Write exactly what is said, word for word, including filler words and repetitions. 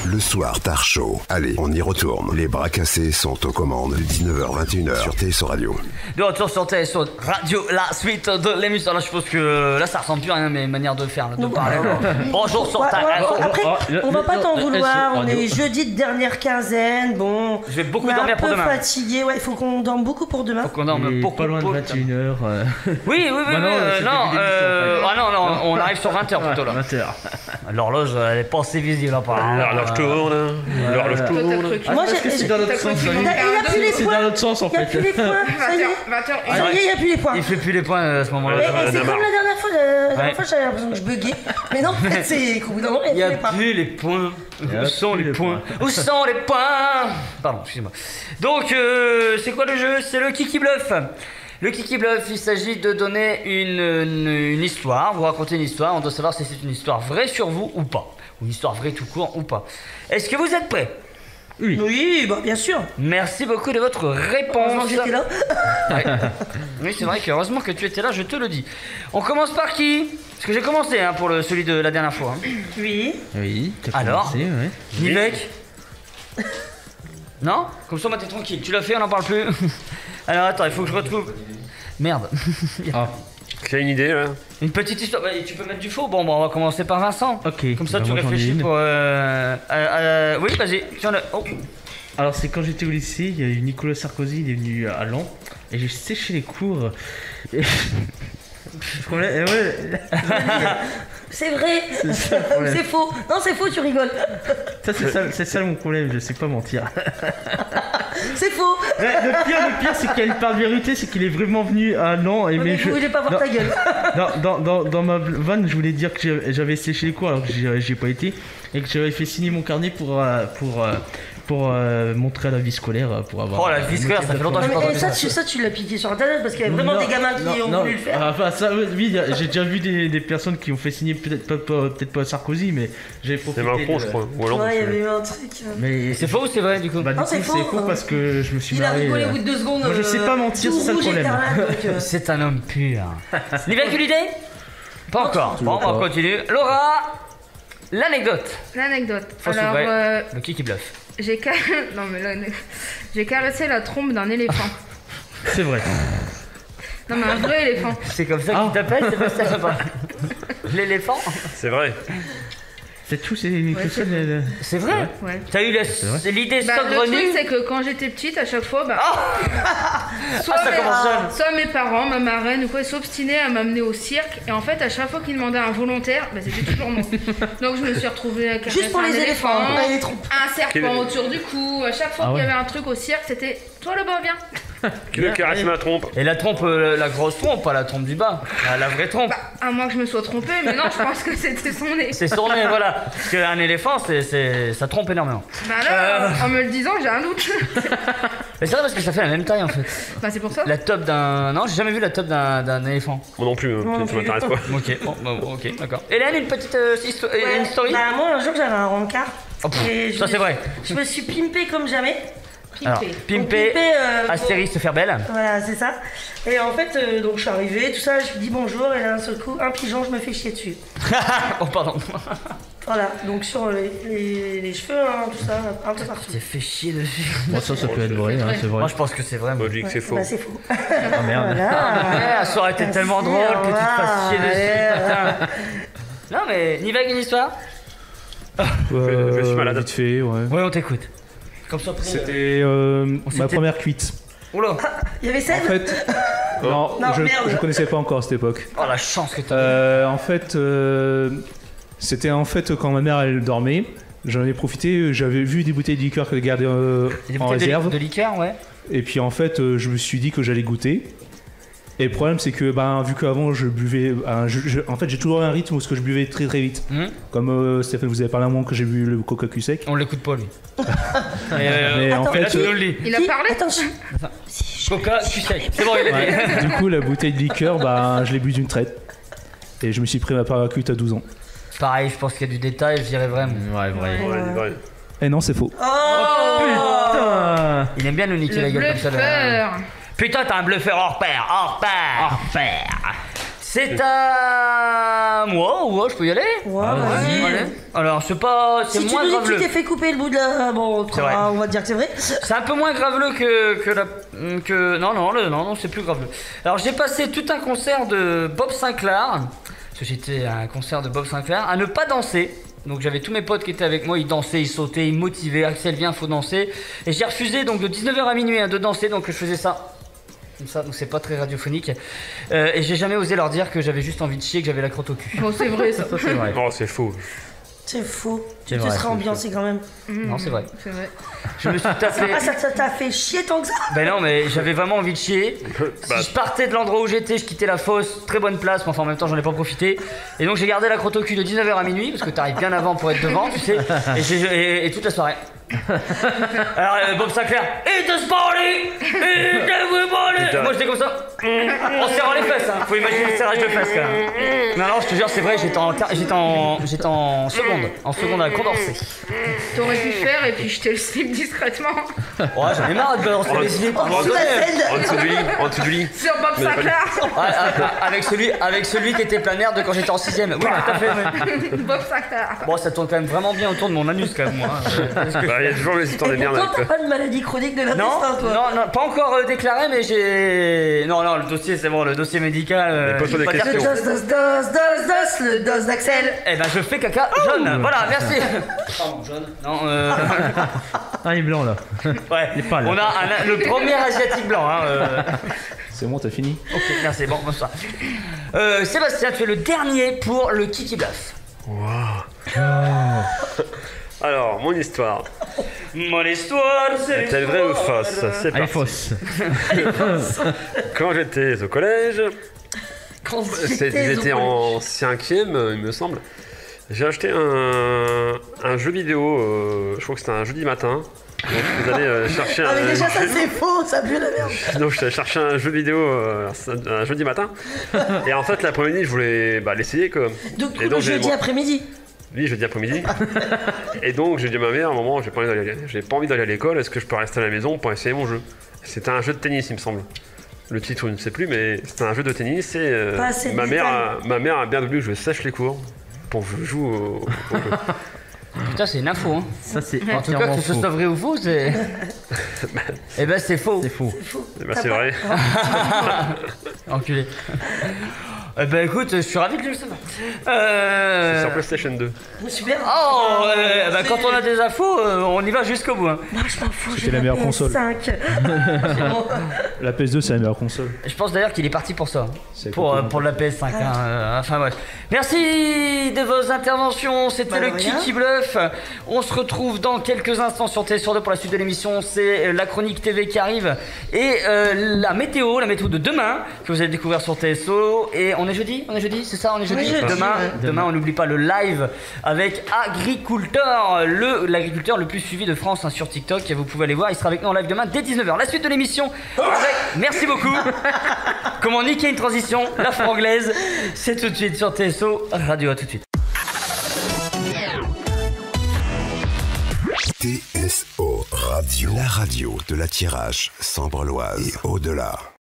Le soir, Tard Show. Allez, on y retourne. Les bras cassés sont aux commandes de dix-neuf heures vingt et une heures sur T S O Radio. De retour sur T S O Radio, la suite de l'émission. Là, je pense que là, ça ressemble plus à rien, mes manières de faire, là, de parler. Bonjour sur ta. Ouais, ouais, après, on va pas t'en vouloir. On est jeudi de dernière quinzaine. Bon. Je vais beaucoup dormir pour demain. Un peu fatigué. Ouais, il faut qu'on dorme beaucoup pour demain. Faut qu'on dorme beaucoup. Pas loin de vingt et une heures. Euh... Oui, oui, oui. Bah non, euh, non, euh, ah non, non, on arrive sur vingt heures plutôt là. vingt heures. L'horloge, elle est pas assez visible apparemment. L'horloge tourne. L'horloge tourne. Moi, j'ai. C'est dans l'autre sens. Il n'y a plus les C'est points. dans l'autre sens en Il n'y a fait. plus les points. Ça y est. vingt heures. Ça y est, il n'y a plus les points. Il fait plus les points à ce moment-là. Mais c'est comme la dernière fois. La dernière Ouais. fois, j'avais l'impression que je buguais. Mais non, en fait, c'est qu'au bout d'un moment, Il n'y a plus les points. plus les points. y a Où sont plus les les points points. Où sont les points Pardon, excusez-moi. Donc, euh, c'est quoi le jeu? C'est le Kiki Bluff. Le Kiki Bluff, il s'agit de donner une, une, une histoire, vous raconter une histoire. On doit savoir si c'est une histoire vraie sur vous ou pas. Ou une histoire vraie tout court ou pas. Est-ce que vous êtes prêts? Oui. Oui, bah, bien sûr. Merci beaucoup de votre réponse. Heureusement que j'étais là. Ouais. Oui, c'est vrai que heureusement que tu étais là, je te le dis. On commence par qui? Parce que j'ai commencé hein, pour le, celui de la dernière fois. Hein. Oui. Oui. t'as Alors commencé, ouais. Nivek. Non? Comme ça, moi, t'es tranquille. Tu l'as fait, on n'en parle plus. Alors, attends, il faut que je retrouve. Merde. Ah. Tu as une idée là? Une petite histoire. Bah, tu peux mettre du faux? Bon, bon, on va commencer par Vincent. Ok. Comme ça, bah, tu moi, j'en ai réfléchis une. pour. Euh, euh, euh, oui, vas-y. Tu en as- Oh. Alors c'est quand j'étais au lycée, il y a eu Nicolas Sarkozy, il est venu à Lens et j'ai séché les cours. Et... Le problème- et ouais, C'est vrai. c'est ça le problème. C'est faux. Non, c'est faux, tu rigoles. Ça c'est ça, c'est ça mon problème, je sais pas mentir. C'est faux. Ouais, le pire, le pire c'est qu'il part de vérité, c'est qu'il est vraiment venu à Lens et Mais mais vous je... voulez pas voir dans, ta gueule. dans, dans, dans, dans ma vanne, je voulais dire que j'avais- j'avais séché les cours alors que j'y j'y ai pas été et que j'avais fait signer mon carnet pour euh, pour euh, pour euh, montrer à la vie scolaire euh, pour avoir. Oh, la vie scolaire, ça fait longtemps que Non, j'ai pas mais, eh, entendu ça, ça. tu, ça, tu l'as piqué sur internet parce qu'il y avait vraiment Non, des gamins qui non, ont non, voulu le faire. ah, enfin, ça, oui, y a- j'ai déjà vu des, des personnes qui ont fait signer, peut-être pas, pas- peut-être pas Sarkozy, mais j'ai C'est profité. Macron, de- je crois. Ou alors, Ouais, il y c'est- avait eu un truc. euh, Mais C'est faux ou c'est vrai du coup? Bah, du Non, coup, c'est c'est faux, faux hein. parce que je me suis Il a marré. rigolé euh, au bout de deux secondes. moi, je sais pas euh, mentir, tout c'est ça le rouge problème. écarlate, donc, euh, C'est un homme pur. Nivek, une idée? Pas encore. Bon, on va pas. continuer. Laura, l'anecdote. L'anecdote. Faux ou Alors, vrai? euh, Le Kiki Bluff. j'ai ca- non, mais là, j'ai caressé la trompe d'un éléphant. C'est vrai. Non, mais un vrai éléphant. C'est comme ça Ah. qu'il t'appelle, c'est pas ça ça va. L'éléphant? C'est vrai. C'est tout, c'est que ça. le- C'est vrai? Ouais. T'as eu la- vrai. l'idée Bah, le truc, saugrenue? c'est que quand j'étais petite, à chaque fois, bah, soit, Ah, ça mes, commence jeune. soit mes parents, ma marraine ou quoi, s'obstinaient à m'amener au cirque. Et en fait, à chaque fois qu'ils demandaient un volontaire, bah, c'était toujours non. Donc je me suis retrouvée à caresser Juste pour un les éléphants, éléphant, ouais, les trompes. un serpent Quel- autour du cou. À chaque fois Ah qu'il y ouais. avait un truc au cirque, c'était toi là-bas, viens. Qui veut caresser ma trompe? Et la trompe, euh, la grosse trompe, pas la trompe du bas. La, la vraie trompe. Bah, à moins que je me sois trompée, mais non, je pense que c'était son nez. C'est son nez, voilà. Parce qu'un éléphant, c'est, c'est, ça trompe énormément. Bah là, en me le disant, j'ai un doute. Mais c'est vrai parce que ça fait la même taille en fait. Bah c'est pour ça. La top d'un. Non, j'ai jamais vu la top d'un, d'un éléphant. Moi non plus, hein, Moi non ça plus. m'intéresse pas. Ok, bon, bon, bon, ok, d'accord. Hélène, une petite euh, histo- euh, Ouais. une story? Bah, moi, un jour, j'avais un rencard. Oh, pff, Et je ça me c'est suis- vrai. Je me suis pimpé comme jamais. Alors, Pimpé. Donc, pimper, pimpé, euh, Astérix se faire belle. Voilà, c'est ça. Et en fait, euh, donc je suis arrivée, tout ça, je lui dis bonjour, et d'un seul coup, un pigeon, je me fais chier dessus. Oh, pardon. Voilà, donc sur les, les, les cheveux, hein, tout ça, un peu partout. T'es fait chier dessus. Bon, ça, ça peut être vrai, hein, c'est vrai. Moi je pense que c'est vrai. Moi moi. je dis que Ouais, c'est faux. Bah, c'est faux. Ah merde. Voilà. Ouais, ça aurait été tellement Merci, drôle que tu te fasses chier dessus. voilà. Putain. Non mais, Nivek, une histoire? Je- je suis malade. Vite fait, ouais. Ouais, on t'écoute. Comme ça, après. C'était euh, ma s'était- première cuite. Oula. Il y avait En Seb. fait, non, Non, je, merde. je connaissais pas encore à cette époque. Oh la chance que t'as. Euh, en fait, euh, c'était en fait quand ma mère elle dormait. J'en ai profité, j'avais vu des bouteilles de liqueur qu'elle gardait euh, Des en bouteilles de, réserve. de liqueur, ouais. Et puis en fait, euh, je me suis dit que j'allais goûter. Et le problème, c'est que ben, vu qu'avant je buvais. ben, je- je- en fait, j'ai toujours un rythme où ce que je buvais très très vite. Hum, Comme euh, Stéphane, vous avez parlé à un moment que j'ai bu le coca cul sec. On l'écoute pas lui. Mais, euh, Mais en attends, fait, là, tu euh, nous le dis. Il a Qui parlé. Attends, je- Coca, tu sais. C'est bon, il est ouais, du coup, la bouteille de liqueur, ben, je l'ai bu d'une traite. Et je me suis pris ma paracute à douze ans. Pareil, je pense qu'il y a du détail, je dirais vraiment. Ouais, vrai. Ouais, il est vrai. Et non, c'est faux. Oh, Putain. Il aime bien nous niquer Le la gueule comme ça. là. bluffeur. Putain, t'es un bluffeur hors pair, hors pair. Hors pair. C'est à moi ou ouais, je peux y aller? Ouais, Ah, vas-y. Allez. Alors, c'est pas. C'est Si tu moins nous dis que tu graveleux. t'es fait couper le bout de la. Bon, C'est vrai. on va dire que c'est vrai. C'est un peu moins graveleux que, que la. Que, non, non, le- non, non, c'est plus graveleux. Alors, j'ai passé tout un concert de Bob Sinclair. Parce que j'étais à un concert de Bob Sinclair, à ne pas danser. Donc j'avais tous mes potes qui étaient avec moi, ils dansaient, ils sautaient, ils me motivaient. Axel, viens, faut danser. Et j'ai refusé donc de dix-neuf heures à minuit hein, de danser, donc je faisais ça. Comme ça, donc c'est pas très radiophonique. Euh, et j'ai jamais osé leur dire que j'avais juste envie de chier, que j'avais la crotte au cul. Bon, c'est vrai ça. Ça, c'est vrai. Oh, c'est faux. C'est faux. C'est Tu te vrai, seras c'est ambiancé quand même. Non, c'est vrai. C'est vrai. Je me suis tapé. Ah, ça ça t'a fait chier tant que ça? Ben non, mais j'avais vraiment envie de chier. Bah. Si je partais de l'endroit où j'étais, je quittais la fosse, très bonne place, mais enfin en même temps j'en ai pas profité. Et donc j'ai gardé la crotte au cul de dix-neuf heures à minuit, parce que t'arrives bien avant pour être devant, tu sais. Et, j'ai- et- et toute la soirée. Alors euh, Bob Sinclair, it is party, it everybody. Putain. Moi j'étais comme ça, en serrant les fesses, hein. Faut imaginer le serrage de fesses quand même. Non, non, je te jure, c'est vrai, j'étais en, quar- j'étais en, j'étais en seconde, en seconde à Condorcet. T'aurais pu faire et puis jeter le slip discrètement Ouais, j'en ai marre de balancer les idées par En dessous la scène. en dessous du lit, en dessous du lit. sur Bob Mais pas Sinclair. Ouais, ah, avec celui, avec celui qui était planaire de quand j'étais en sixième. Oui, tout à fait. ouais. Bob Sinclair. Bon, ça tourne quand même vraiment bien autour de mon anus quand même, moi. hein. Parce que- Bah, il y a toujours les histoires Et de merde pourquoi avec t'as pas de maladie chronique de Non, l'intestin, toi? non, non, pas encore euh, déclaré, mais j'ai. Non, non, le dossier, c'est bon, le dossier médical. euh, Mais pose-toi je peux des pas dire Le que- questions. dos, dos, dos, dos, dos, le dos d'Axel. Eh ben, je fais caca jaune. Voilà, merci. Pardon, jaune. Non, euh. Ah, il est blanc là. Ouais. Il est pâle. On a un- le premier asiatique blanc. Hein, euh. C'est bon, t'as fini? Ok, merci. Bon, bonsoir. Euh, Sébastien, tu es le dernier pour le Kiki Bluff. Alors, mon histoire. Mon histoire, c'est. Est-elle vraie ou fausse? C'est Allez, parti. fausse. Quand j'étais au collège, Quand c'est- j'étais au j'étais en cinquième, il me semble. J'ai acheté un, un jeu vidéo, euh, je crois que c'était un jeudi matin. Donc vous allez euh, chercher Ah, mais un, déjà, ça c'est faux, ça pue la merde. donc je cherchais un jeu vidéo euh, un jeudi matin. Et en fait l'après-midi je voulais bah, l'essayer quoi. Donc, Et le donc, j'ai- jeudi après-midi. Oui, jeudi après-midi. Et donc j'ai dit à ma mère à un moment j'ai pas envie d'aller j'ai pas envie d'aller à l'école, est-ce que je peux rester à la maison pour essayer mon jeu? C'était un jeu de tennis il me semble. Le titre je ne sais plus mais c'était un jeu de tennis et euh, Pas assez de ma, mère détails. a, ma mère a bien voulu que je sèche les cours pour que je joue au, au jeu. Putain, c'est une info, hein. Ça, c'est En tout cas, entièrement que ce faux. soit vrai ou faux, c'est. Eh ben, c'est faux. C'est faux. Eh ben, c'est vrai. Enculé. Eh ben, écoute, je suis ravi de le savoir. C'est Euh. sur PlayStation deux. Super. Oh, euh, bah, quand on a des infos, euh, on y va jusqu'au bout. Hein. Moi, je m'en fous, C'était j'ai la meilleure P S console. cinq. La P S deux, c'est la meilleure console. Je pense d'ailleurs qu'il est parti pour ça, C'est pour, euh, complètement- pour la P S cinq. Hein, euh, enfin bref. Merci de vos interventions. C'était Bah, de le rien. Kiki Bluff. On se retrouve dans quelques instants sur T S sur deux pour la suite de l'émission. C'est euh, la chronique T V qui arrive et euh, la météo, la météo de demain que vous allez découvrir sur T S O. Et on est jeudi, on est jeudi, c'est ça, on est jeudi. jeudi, demain, ouais. demain, on n'oublie pas le live avec Agriculteur, le l'agriculteur le plus suivi de France hein, sur TikTok. Vous pouvez aller voir. Il sera avec nous en live demain dès dix-neuf heures. La suite de l'émission. Avec... Merci beaucoup. Comment niquer une transition, la franglaise, c'est tout de suite sur T S O Radio. À tout de suite. T S O Radio, la radio de la tirage Sambre-Loise et au-delà.